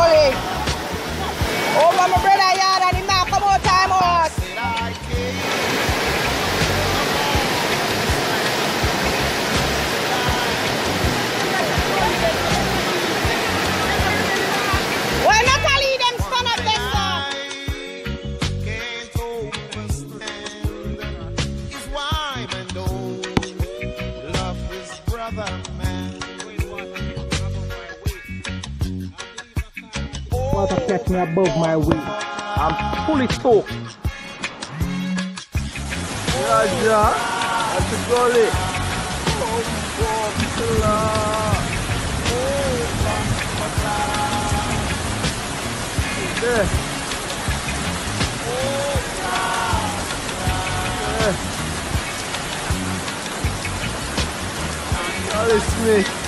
rolling. Over my brother yard and him now come out time out. Well, Natalie, them stand up them Water catch me above my weight. I'm fully soaked. Yeah, that's the gully. There. That is me.